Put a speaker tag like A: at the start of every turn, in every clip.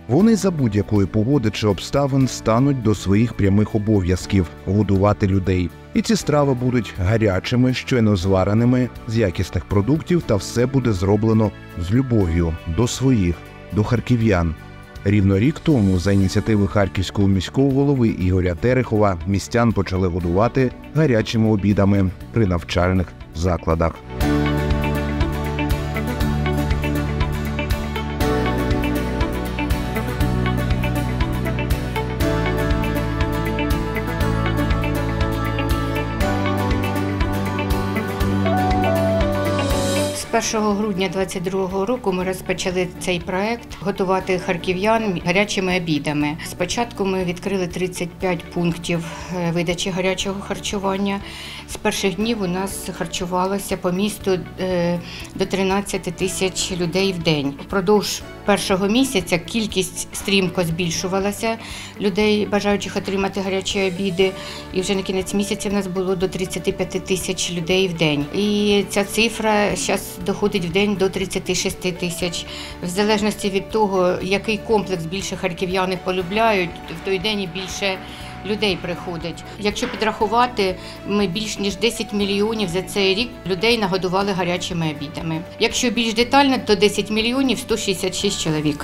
A: Вони за будь-якої погоди чи обставин стануть до своїх прямих обов'язків – годувати людей. І ці страви будуть гарячими, щойно звареними, з якісних продуктів, та все буде зроблено з любов'ю до своїх, до харків'ян. Рівно рік тому, за ініціативи харківського міського голови Ігоря Терехова, містян почали годувати гарячими обідами при навчальних закладах.
B: З 1 грудня 2022 року ми розпочали цей проект готувати харків'ян гарячими обідами. Спочатку ми відкрили 35 пунктів видачі гарячого харчування. З перших днів у нас харчувалося по місту до 13 тисяч людей в день. Впродовж першого місяця кількість стрімко збільшувалася людей, бажаючих отримати гарячі обіди. І вже на кінець місяця в нас було до 35 тисяч людей в день. І ця цифра зараз доходить в день до 36 тисяч. В залежності від того, який комплекс більше харків'яни полюбляють, в той день і більше людей приходить. Якщо підрахувати, ми більш ніж 10 мільйонів за цей рік людей нагодували гарячими обідами. Якщо більш детально, то 10 мільйонів 166 чоловік.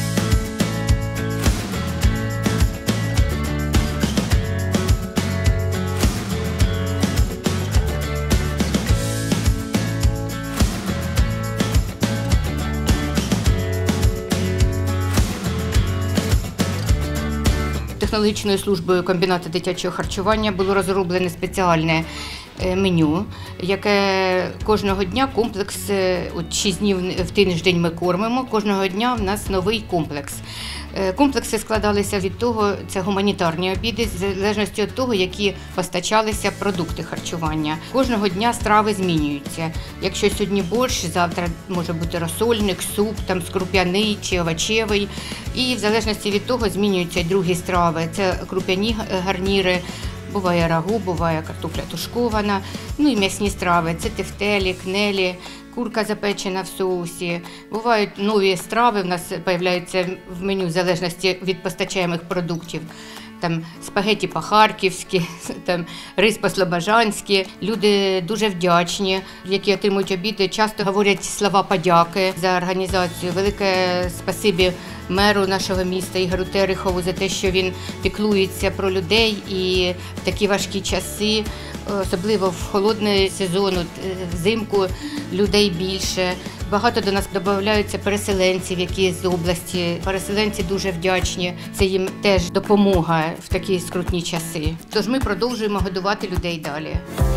B: Технологічною службою комбінату дитячого харчування було розроблене спеціальне меню, яке кожного дня комплекс, 6 днів в тиждень ми кормимо, кожного дня в нас новий комплекс. Комплекси складалися від того, це гуманітарні обіди, в залежності від того, які постачалися продукти харчування. Кожного дня страви змінюються. Якщо сьогодні борщ, завтра може бути розсольник, суп, там скруп'яний чи овочевий. І в залежності від того змінюються й другі страви. Це круп'яні гарніри, буває рагу, буває картопля тушкована, ну і м'ясні страви. Це тефтелі, кнелі, курка запечена в соусі. Бувають нові страви, в нас з'являються в меню в залежності від постачаємих продуктів. Там спагеті по-харківськи, там рис по-слобожанськи. Люди дуже вдячні, які отримують обіди, часто говорять слова подяки за організацію. Велике спасибі меру нашого міста Ігорю Терехову за те, що він піклується про людей і в такі важкі часи, особливо в холодний сезон, взимку людей більше. Багато до нас додаються переселенців, які з області. Переселенці дуже вдячні. Це їм теж допомога в такі скрутні часи. Тож ми продовжуємо годувати людей далі.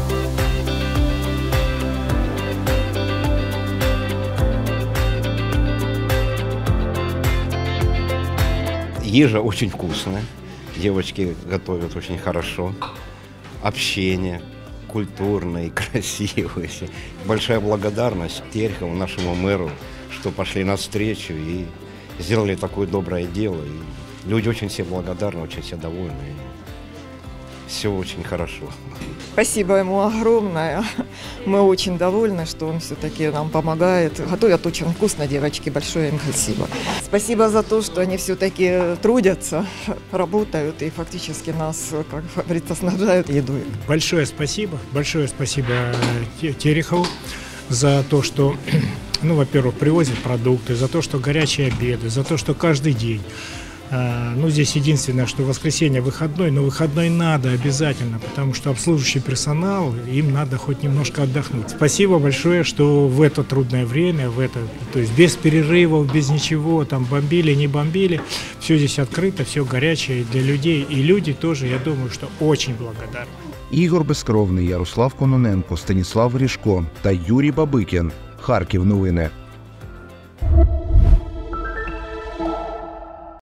C: Ежа очень вкусная. Девочки готовят очень хорошо. Общение культурное, красивое. Большая благодарность Терехову, нашему мэру, что пошли навстречу и сделали такое доброе дело. И люди очень все благодарны, очень все довольны. Все очень хорошо.
D: Спасибо ему огромное. Мы очень довольны, что он все-таки нам помогает. Готовят очень вкусно, девочки. Большое им спасибо. Спасибо за то, что они все-таки трудятся, работают и фактически нас, как говорится, снабжают едой.
E: Большое спасибо Терехову за то, что, ну, во-первых, привозят продукты, за то, что горячие обеды, за то, что каждый день. Ну, здесь единственное, что воскресенье выходной, но выходной надо обязательно, потому что обслуживающий персонал, им надо хоть немножко отдохнуть. Спасибо большое, что в это трудное время, то есть без перерывов, без ничего, там бомбили, не бомбили, все здесь открыто, все горячее для людей, и люди тоже, я думаю, что очень благодарны.
A: Ігор Безкровний, Ярослав Кононенко, Станіслав Ріжко та Юрій Бабикін. Харків новини.